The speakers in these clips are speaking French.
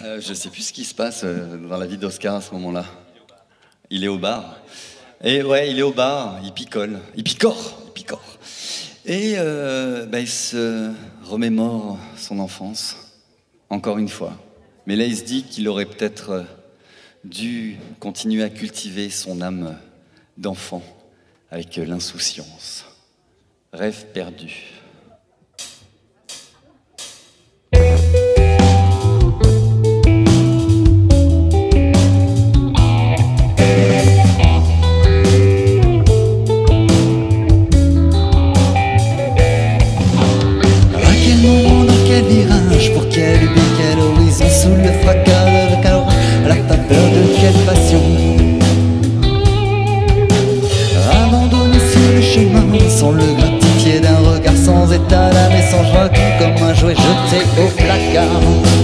Je sais plus ce qui se passe dans la vie d'Oscar à ce moment-là. Il est au bar. Et ouais, il est au bar, il picole, il picore. Et il se remémore son enfance, encore une fois. Mais là, il se dit qu'il aurait peut-être dû continuer à cultiver son âme d'enfant avec l'insouciance. Rêve perdu. Pour quel but, quel horizon, sous le fracas de calor, à la faveur de quelle passion. Abandonné sur le chemin, sans le gratifier d'un regard, sans état d'âme et sans joie, comme un jouet jeté au placard.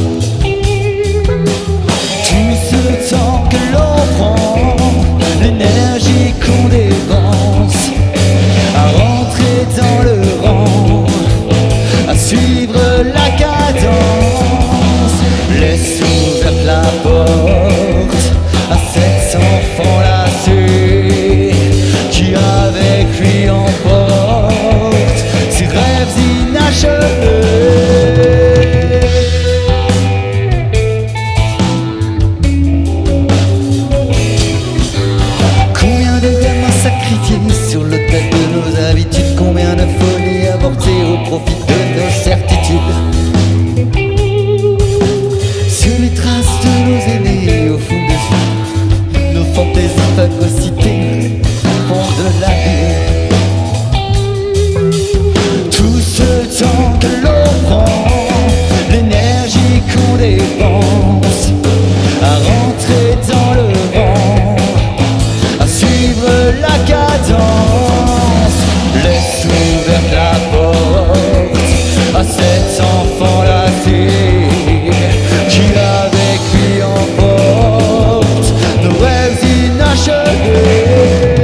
Tout ce temps que l'on prend, l'énergie qu'on dépense, à rentrer dans le rang, à suivre la cadence, laisse ouverte la porte à cet enfant lassé qui avec lui emporte ses rêves inachevés. Combien de gamins sacrifiés sur l'autel de nos habitudes, combien de folies avortées au profit de nos certitudes. Sur les traces de nos aînés, au fond des yeux, nos fantaisies phagocytées font de la vie. Tout ce temps que l'on prend, l'énergie qu'on dépense, à rentrer dans le rang, à suivre la cadence, laisse ouverte la porte à cet enfant lassé qui avec lui emporte nos rêves inachevés.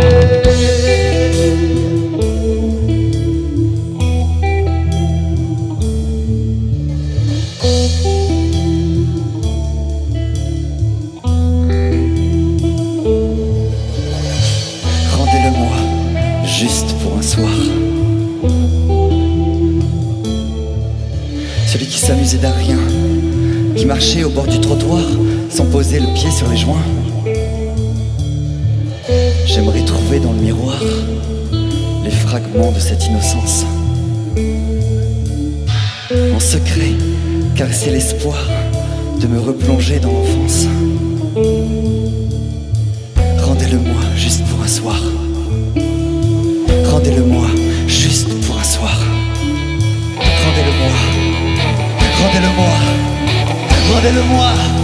Rendez-le-moi juste pour un soir. Celui qui s'amusait d'un rien, qui marchait au bord du trottoir sans poser le pied sur les joints. J'aimerais trouver dans le miroir les fragments de cette innocence. En secret, caresser l'espoir de me replonger dans l'enfance. Rendez-le-moi juste pour un soir. Rendez-le-moi juste pour un soir. Rendez-le-moi. Rendez-le-moi, rendez-le-moi.